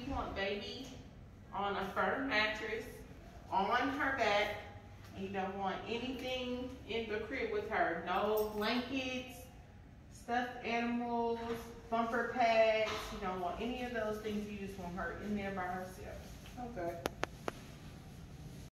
you want baby on a fur mattress on her back. You don't want anything in the crib with her. No blankets, stuffed animals, bumper pads. You don't want any of those things. You just want her in there by herself. Okay.